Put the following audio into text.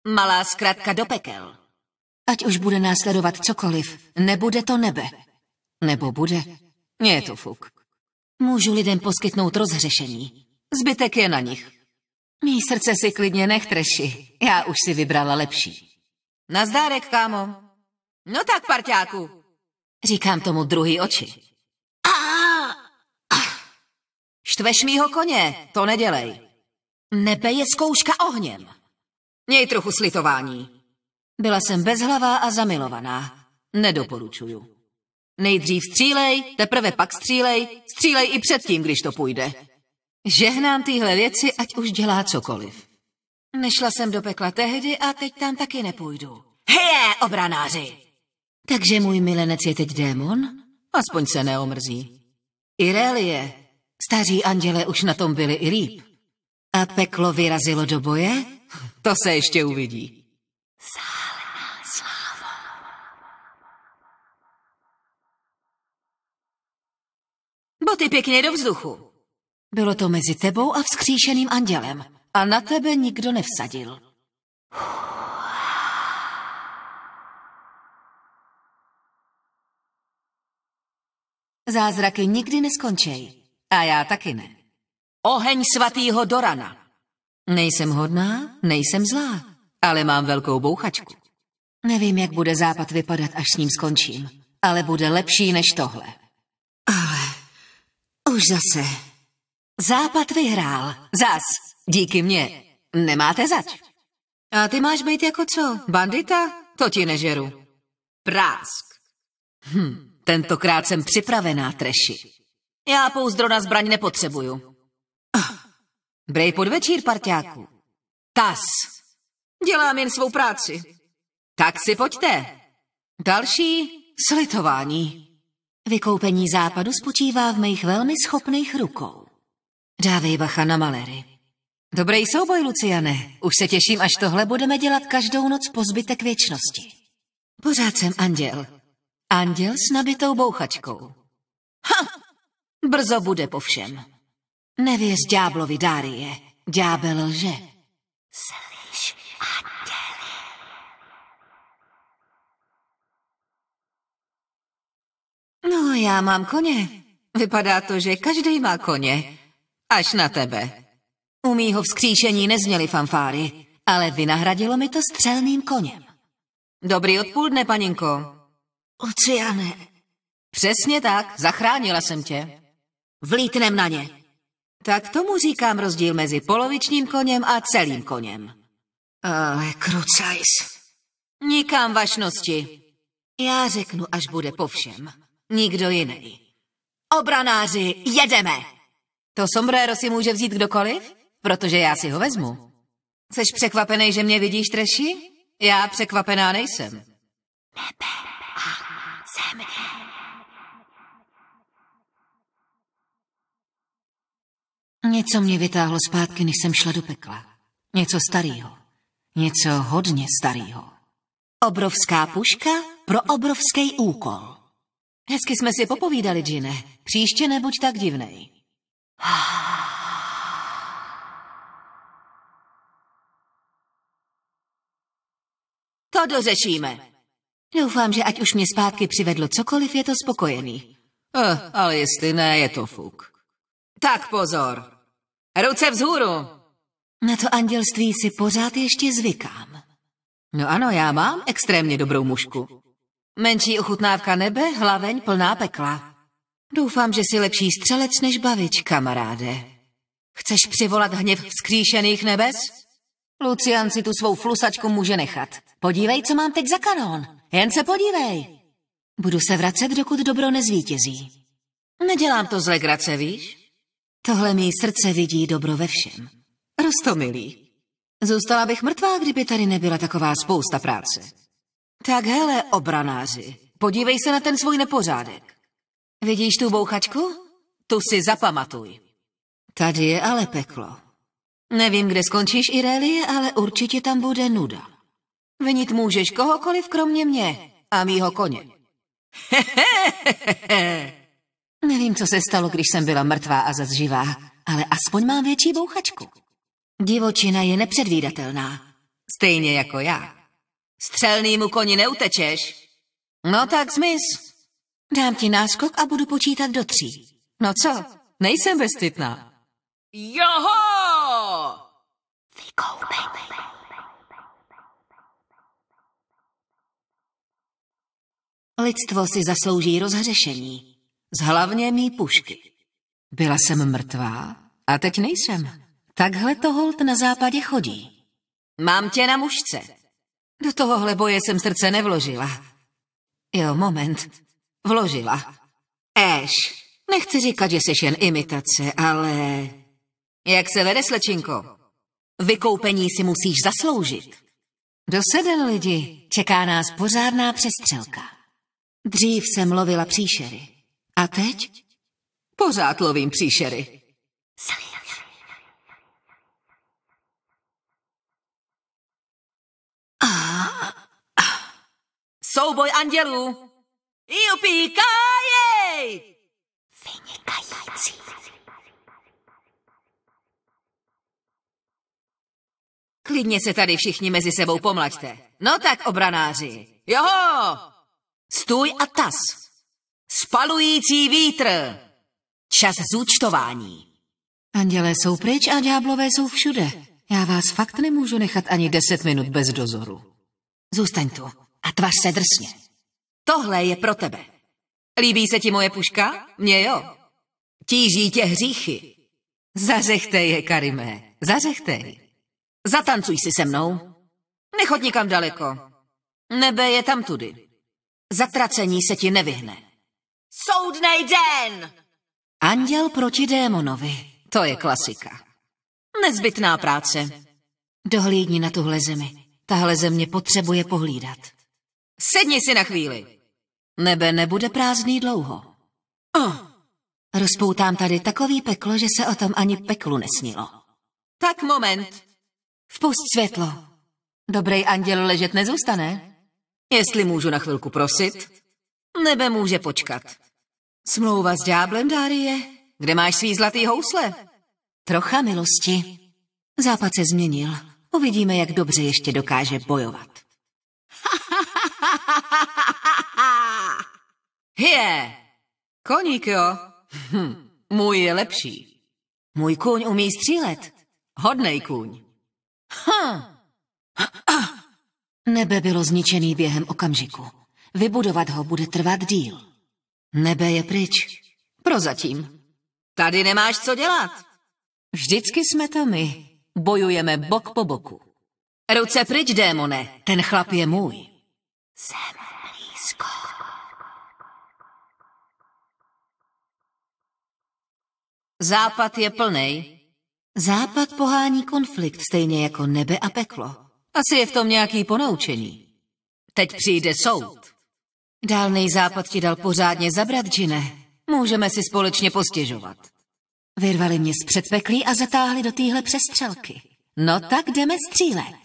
Malá zkratka do pekel. Ať už bude následovat cokoliv, nebude to nebe. Nebo bude? Mně je to fuk. Můžu lidem poskytnout rozhřešení. Zbytek je na nich. Mý srdce si klidně nech, Treši. Já už si vybrala lepší. Nazdárek, kámo. No tak, parťáku. Říkám tomu druhý oči. Štveš mýho koně, to nedělej. Nebe je zkouška ohněm. Měj trochu slitování. Byla jsem bezhlavá a zamilovaná. Nedoporučuju. Nejdřív střílej, teprve pak střílej, střílej i předtím, když to půjde. Žehnám týhle věci, ať už dělá cokoliv. Nešla jsem do pekla tehdy a teď tam taky nepůjdu. Heje, obranáři! Takže můj milenec je teď démon? Aspoň se neomrzí. Irelie, staří anděle už na tom byli i líp. A peklo vyrazilo do boje? To se ještě uvidí. Zálená sláva. Boty pěkně do vzduchu. Bylo to mezi tebou a vzkříšeným andělem. A na tebe nikdo nevsadil. Zázraky nikdy neskončej. A já taky ne. Oheň svatýho do rana. Nejsem hodná, nejsem zlá, ale mám velkou bouchačku. Nevím, jak bude západ vypadat, až s ním skončím, ale bude lepší než tohle. Ale už zase. Západ vyhrál. Zas, díky mně. Nemáte zač. A ty máš být jako co? Bandita? To ti nežeru. Prásk. Tentokrát jsem připravená, Treši. Já pouzdro na zbraň nepotřebuju. Brej podvečír, parťáku. Tas. Dělám jen svou práci. Tak si pojďte. Další slitování. Vykoupení západu spočívá v mých velmi schopných rukou. Dávej bacha na malery. Dobrý souboj, Luciane. Už se těším, až tohle budeme dělat každou noc po zbytek věčnosti. Pořád jsem anděl. Anděl s nabitou bouchačkou. Brzo bude po všem. Nevěř ďáblovi, Dárie. Ďábel lže. Slyš, anděli. No, já mám koně. Vypadá to, že každý má koně. Až na tebe. U mýho vzkříšení nezněly fanfáry, ale vynahradilo mi to střelným koněm. Dobrý odpoledne, paninko. Luciane. Přesně tak, zachránila jsem tě. Vlítnem na ně. Tak tomu říkám rozdíl mezi polovičním koněm a celým koněm. Ale krucajs. Nikam vašnosti. Já řeknu, až bude po všem. Nikdo jiný. Obranáři, jedeme! To sombrero si může vzít kdokoliv, protože já si ho vezmu. Jseš překvapený, že mě vidíš, Treši? Já překvapená nejsem. Nebe a země. Něco mě vytáhlo zpátky, než jsem šla do pekla. Něco starého. Něco hodně starého. Obrovská puška pro obrovský úkol. Hezky jsme si popovídali, Džine. Příště nebuď tak divnej. To dořešíme. Doufám, že ať už mě zpátky přivedlo cokoliv, je to spokojený. Ale jestli ne, je to fuk. Tak pozor. Ruce vzhůru. Na to andělství si pořád ještě zvykám. No ano, já mám extrémně dobrou mužku. Menší ochutnávka nebe, hlaveň plná pekla. Doufám, že jsi lepší střelec než bavič, kamaráde. Chceš přivolat hněv vzkříšených nebes? Lucian si tu svou flusačku může nechat. Podívej, co mám teď za kanón. Jen se podívej. Budu se vracet, dokud dobro nezvítězí. Nedělám to z legrace, víš? Tohle mý srdce vidí dobro ve všem. Roztomilý. Zůstala bych mrtvá, kdyby tady nebyla taková spousta práce. Tak hele, obranáři, podívej se na ten svůj nepořádek. Vidíš tu bouchačku? Tu si zapamatuj. Tady je ale peklo. Nevím, kde skončíš, Irelie, ale určitě tam bude nuda. Vinit můžeš kohokoliv kromě mě a mýho koně. Nevím, co se stalo, když jsem byla mrtvá a zas živá, ale aspoň mám větší bouchačku. Divočina je nepředvídatelná. Stejně jako já. Střelnýmu koni neutečeš. No tak zmiz. Dám ti náskok a budu počítat do 3. No co, nejsem bezcitná. Joho! Vykoupení. Lidstvo si zaslouží rozhřešení. Hlavně mý pušky. Byla jsem mrtvá a teď nejsem. Takhle to holt na západě chodí. Mám tě na mušce. Do tohohle boje jsem srdce nevložila. Jo, moment. Vložila. Éš, nechci říkat, že jsi jen imitace, ale... Jak se vede, slečinko? Vykoupení si musíš zasloužit. Do sedel, lidi, čeká nás pořádná přestřelka. Dřív jsem lovila příšery. A teď? Pořád lovím příšery. Souboj andělů! Jupíkájej! Vynikající. Klidně se tady všichni mezi sebou pomlaďte. No tak, obranáři. Joho! Stůj a tas. Spalující vítr. Čas zúčtování. Andělé jsou pryč a ďáblové jsou všude. Já vás fakt nemůžu nechat ani 10 minut bez dozoru. Zůstaň tu a tvař se drsně. Tohle je pro tebe. Líbí se ti moje puška? Mně jo. Tíží tě hříchy. Zařechtej je, Karimé, zařechtej. Zatancuj si se mnou. Nechoď nikam daleko. Nebe je tam tudy. Zatracení se ti nevyhne. Soudnej den! Anděl proti démonovi. To je klasika. Nezbytná práce. Dohlídni na tuhle zemi. Tahle země potřebuje pohlídat. Sedni si na chvíli. Nebe nebude prázdný dlouho. Rozpoutám tady takový peklo, že se o tom ani peklu nesnilo. Tak moment. Vpust světlo. Dobrý anděl ležet nezůstane. Jestli můžu na chvilku prosit, nebe může počkat. Smlouva s ďáblem, Dárie? Kde máš svý zlatý housle? Trocha milosti. Západ se změnil. Uvidíme, jak dobře ještě dokáže bojovat. Je! Koník, jo? Můj je lepší. Můj kůň umí střílet. Hodnej kůň. Nebe bylo zničený během okamžiku. Vybudovat ho bude trvat díl. Nebe je pryč. Prozatím. Tady nemáš co dělat. Vždycky jsme to my. Bojujeme bok po boku. Ruce pryč, démone. Ten chlap je můj. Jsem blízko. Západ je plnej. Západ pohání konflikt, stejně jako nebe a peklo. Asi je v tom nějaký ponaučení. Teď přijde soud. Dálnej západ ti dal pořádně zabrat, Džine. Můžeme si společně postěžovat. Vyrvali mě z předpeklí a zatáhli do téhle přestřelky. No tak jdeme střílet.